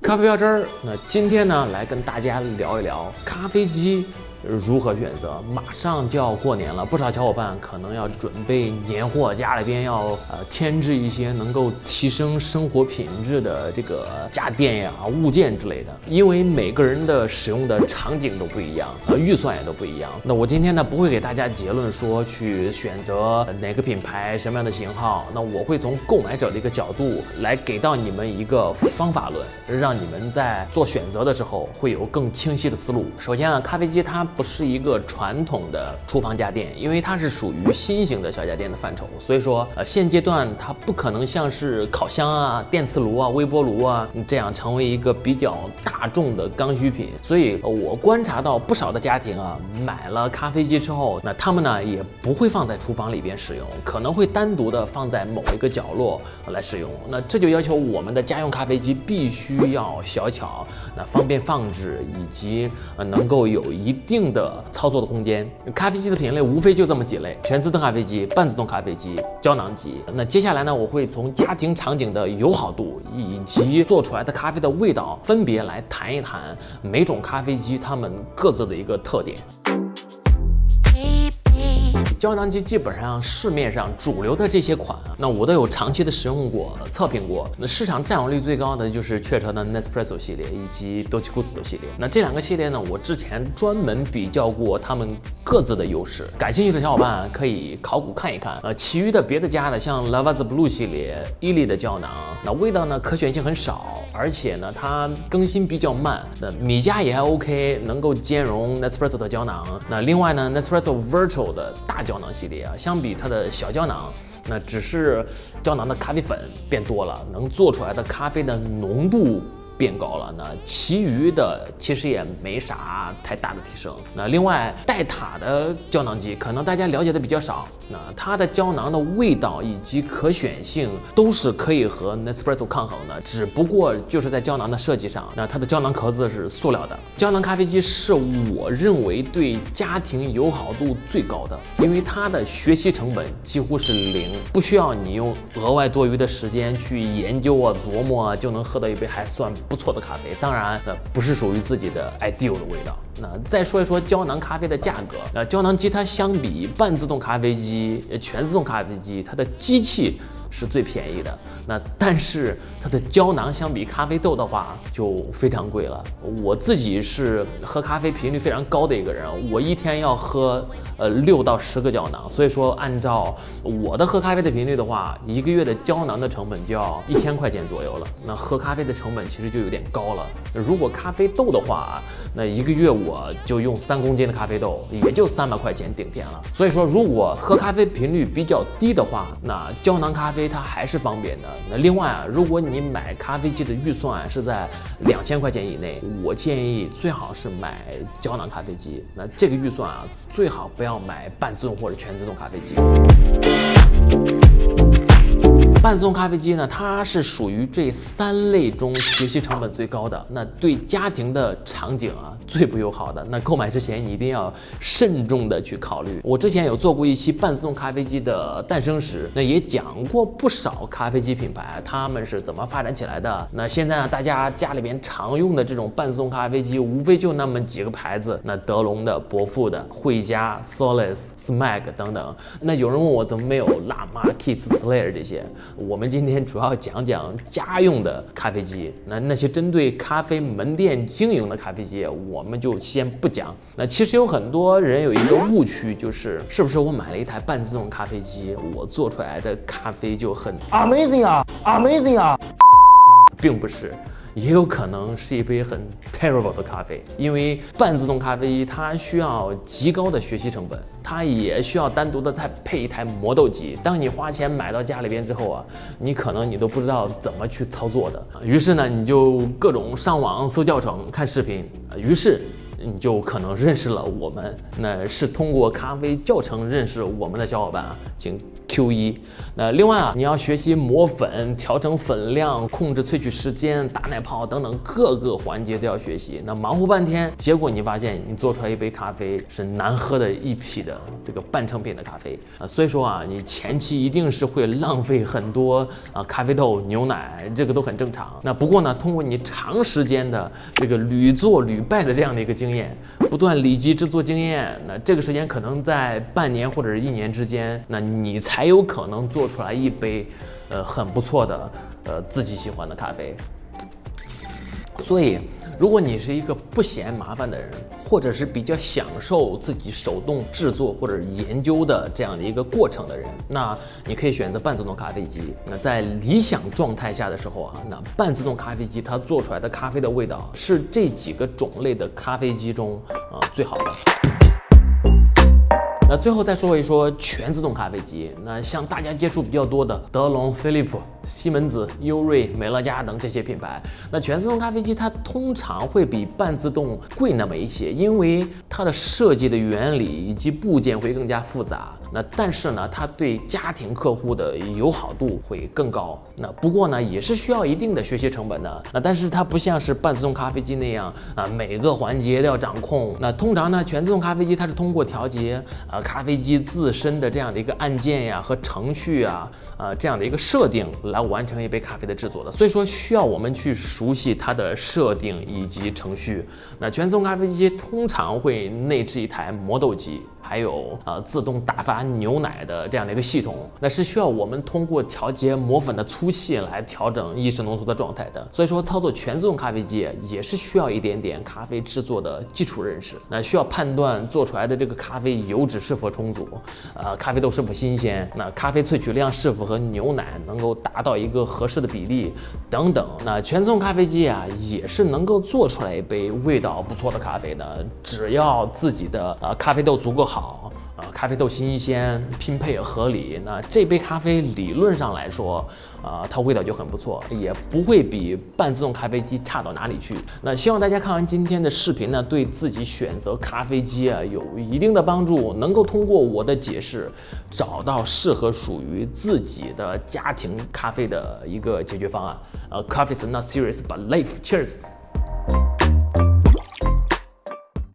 咖啡标志儿，那今天呢，来跟大家聊一聊咖啡机如何选择。马上就要过年了，不少小伙伴可能要准备年货，家里边要添置一些能够提升生活品质的这个家电呀、物件之类的。因为每个人的使用的场景都不一样，预算也都不一样。那我今天呢，不会给大家结论说去选择哪个品牌、什么样的型号，那我会从购买者的一个角度来给到你们一个方法论，让你们在做选择的时候会有更清晰的思路。首先啊，咖啡机它不是一个传统的厨房家电，因为它是属于新型的小家电的范畴，所以说现阶段它不可能像是烤箱啊、电磁炉啊、微波炉啊这样成为一个比较大众的刚需品。所以我观察到不少的家庭啊，买了咖啡机之后，那他们呢也不会放在厨房里边使用，可能会单独的放在某一个角落来使用。那这就要求我们的家用咖啡机必须要小巧，那方便放置，以及能够有一定的操作的空间。咖啡机的品类无非就这么几类：全自动咖啡机、半自动咖啡机、胶囊机。那接下来呢，我会从家庭场景的友好度以及做出来的咖啡的味道，分别来谈一谈每种咖啡机它们各自的一个特点。胶囊机基本上市面上主流的这些款啊，那我都有长期的使用过、测评过。那市场占有率最高的就是雀巢的 Nespresso 系列以及 Dolce Gusto 系列。那这两个系列呢，我之前专门比较过它们各自的优势，感兴趣的小伙伴可以考古看一看。其余的别的家的，像 Lavazza Blue 系列、伊利的胶囊，那味道呢可选性很少，而且呢它更新比较慢。那米家也还 OK， 能够兼容 Nespresso 的胶囊。那另外呢 Nespresso Virtual 的大胶囊系列啊，相比它的小胶囊，那只是胶囊的咖啡粉变多了，能做出来的咖啡的浓度变高了，那其余的其实也没啥太大的提升。那另外带塔的胶囊机可能大家了解的比较少，那它的胶囊的味道以及可选性都是可以和 Nespresso 抗衡的，只不过就是在胶囊的设计上，那它的胶囊壳子是塑料的。胶囊咖啡机是我认为对家庭友好度最高的，因为它的学习成本几乎是零，不需要你用额外多余的时间去研究啊、琢磨啊，就能喝到一杯还算不错的咖啡。当然不是属于自己的 ideal 的味道。那再说一说胶囊咖啡的价格，胶囊机它相比半自动咖啡机、全自动咖啡机，它的机器是最便宜的，那但是它的胶囊相比咖啡豆的话就非常贵了。我自己是喝咖啡频率非常高的一个人，我一天要喝6到10个胶囊，所以说按照我的喝咖啡的频率的话，一个月的胶囊的成本就要1000块钱左右了。那喝咖啡的成本其实就有点高了。如果咖啡豆的话，那一个月我就用3公斤的咖啡豆，也就300块钱顶天了。所以说，如果喝咖啡频率比较低的话，那胶囊咖啡它还是方便的。那另外啊，如果你买咖啡机的预算是在2000块钱以内，我建议最好是买胶囊咖啡机。那这个预算啊，最好不要买半自动或者全自动咖啡机。半自动咖啡机呢，它是属于这3类中学习成本最高的，那对家庭的场景啊最不友好的。那购买之前你一定要慎重的去考虑。我之前有做过一期半自动咖啡机的诞生史，那也讲过不少咖啡机品牌他们是怎么发展起来的。那现在呢，大家家里边常用的这种半自动咖啡机，无非就那么几个牌子，那德龙的、伯父的、惠家、Solace、Smeg 等等。那有人问我怎么没有辣妈、Kids、Slayer 这些？我们今天主要讲讲家用的咖啡机，那些针对咖啡门店经营的咖啡机，我们就先不讲。那其实有很多人有一个误区，就是是不是我买了一台半自动咖啡机，我做出来的咖啡就很 amazing 啊 amazing 啊，并不是。也有可能是一杯很 terrible 的咖啡，因为半自动咖啡机它需要极高的学习成本，它也需要单独的再配一台磨豆机。当你花钱买到家里边之后啊，你可能你都不知道怎么去操作的。于是呢，你就各种上网搜教程、看视频，于是你就可能认识了我们。那是通过咖啡教程认识我们的小伙伴啊，请 Q1。那另外啊，你要学习磨粉、调整粉量、控制萃取时间、打奶泡等等各个环节都要学习。那忙活半天，结果你发现你做出来一杯咖啡是难喝的一批的这个半成品的咖啡啊。所以说啊，你前期一定是会浪费很多咖啡豆、牛奶，这个都很正常。那不过呢，通过你长时间的这个屡做屡败的这样的一个经验，不断累积制作经验，那这个时间可能在半年或者是1年之间，那你才有可能做出来一杯很不错的自己喜欢的咖啡。所以，如果你是一个不嫌麻烦的人，或者是比较享受自己手动制作或者研究的这样的一个过程的人，那你可以选择半自动咖啡机。那在理想状态下的时候啊，那半自动咖啡机它做出来的咖啡的味道是这几个种类的咖啡机中最好的。那最后再说一说全自动咖啡机。那像大家接触比较多的德龙、飞利浦、西门子、优瑞、美乐家等这些品牌，那全自动咖啡机它通常会比半自动贵那么一些，因为它的设计的原理以及部件会更加复杂。那但是呢，它对家庭客户的友好度会更高。那不过呢，也是需要一定的学习成本的。那但是它不像是半自动咖啡机那样每个环节都要掌控。那通常呢，全自动咖啡机它是通过调节咖啡机自身的这样的一个按键呀和程序啊这样的一个设定来完成一杯咖啡的制作的。所以说需要我们去熟悉它的设定以及程序。那全自动咖啡机通常会内置一台磨豆机，还有自动打发牛奶的这样的一个系统，那是需要我们通过调节磨粉的粗细来调整意式浓缩的状态的。所以说操作全自动咖啡机也是需要一点点咖啡制作的基础认识，那需要判断做出来的这个咖啡油脂是否充足，咖啡豆是否新鲜，那咖啡萃取量是否和牛奶能够达到一个合适的比例等等。那全自动咖啡机也是能够做出来一杯味道不错的咖啡的，只要自己的咖啡豆足够好，咖啡豆新鲜，拼配合理，那这杯咖啡理论上来说，它味道就很不错，也不会比半自动咖啡机差到哪里去。那希望大家看完今天的视频呢，对自己选择咖啡机有一定的帮助，能够通过我的解释，找到适合属于自己的家庭咖啡的一个解决方案。Coffee is not serious but life. Cheers.